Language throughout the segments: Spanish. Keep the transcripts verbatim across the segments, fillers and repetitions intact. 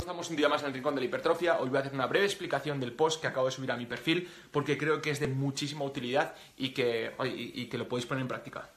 Estamos un día más en el Rincón de la Hipertrofia. Hoy voy a hacer una breve explicación del post que acabo de subir a mi perfil porque creo que es de muchísima utilidad y que, y, y que lo podéis poner en práctica.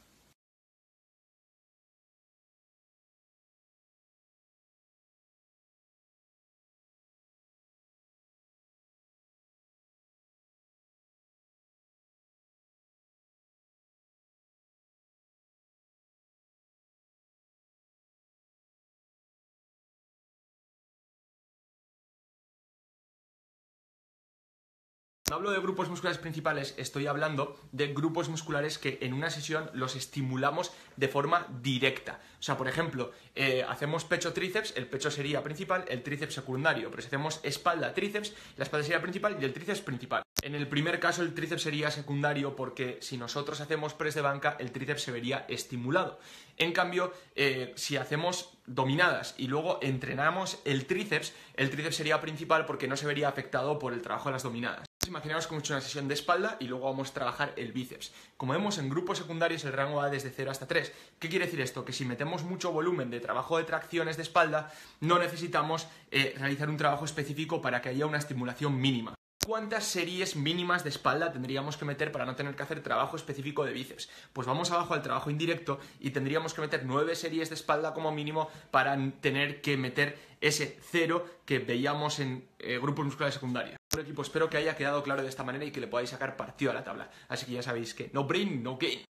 Cuando hablo de grupos musculares principales, estoy hablando de grupos musculares que en una sesión los estimulamos de forma directa. O sea, por ejemplo, eh, hacemos pecho-tríceps, el pecho sería principal, el tríceps secundario. Pero si hacemos espalda-tríceps, la espalda sería principal y el tríceps principal. En el primer caso, el tríceps sería secundario porque si nosotros hacemos press de banca, el tríceps se vería estimulado. En cambio, eh, si hacemos dominadas y luego entrenamos el tríceps, el tríceps sería principal porque no se vería afectado por el trabajo de las dominadas. Imaginaos que hemos hecho una sesión de espalda y luego vamos a trabajar el bíceps. Como vemos, en grupos secundarios el rango va desde cero hasta tres. ¿Qué quiere decir esto? Que si metemos mucho volumen de trabajo de tracciones de espalda, no necesitamos eh, realizar un trabajo específico para que haya una estimulación mínima. ¿Cuántas series mínimas de espalda tendríamos que meter para no tener que hacer trabajo específico de bíceps? Pues vamos abajo al trabajo indirecto y tendríamos que meter nueve series de espalda como mínimo para tener que meter ese cero que veíamos en eh, grupos musculares secundarios. Bueno, equipo, espero que haya quedado claro de esta manera y que le podáis sacar partido a la tabla. Así que ya sabéis que no brain, no gain.